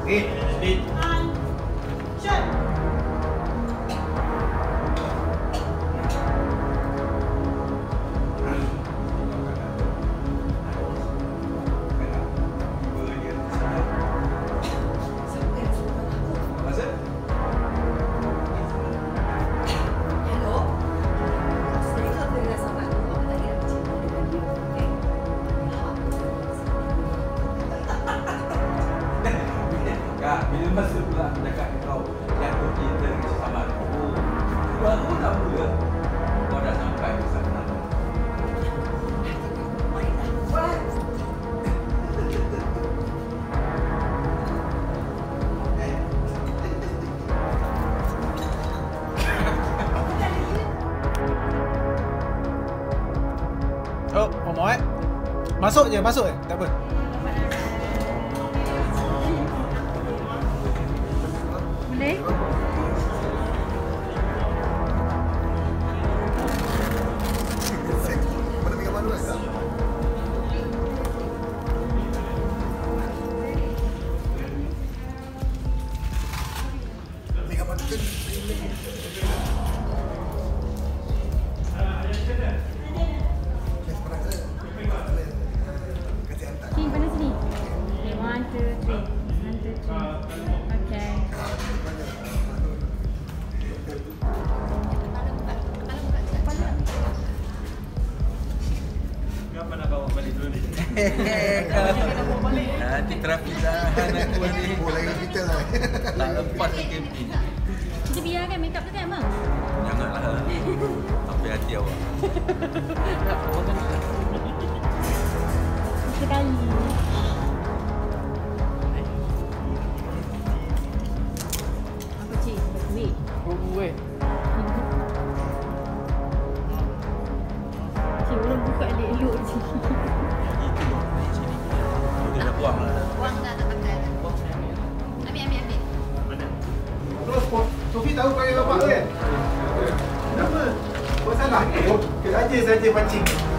Speed. Shut. Bila masa pula cakap kau jatuh kita dengan sesama aku, aku tak mula kau dah sampai ke sana. Oh, mau masuk je, tak apa. Boleh? Mana pegang malu tak? Pegang malu kan? King, pada sini. Okay, 1, 2, 3. 1, 2, 3. Okay. Kenapa nak bawa balik dulu ni? Nanti trafik dah aku ni. Boleh kita lah. Tak lepas camping. Kita biarkan make up tu kan, Bang? Janganlah. Sampai hati awak. Sekali. Apa cik? Duit. Buat. Cik, orang buka elok-elok je. Kita dah buang lah. Wang dah tak pakai. Ambil. Mana? Terus Sofi tahu kau yang bapak tu kan? Kenapa? Kau salah ke? Kerja saja pancing.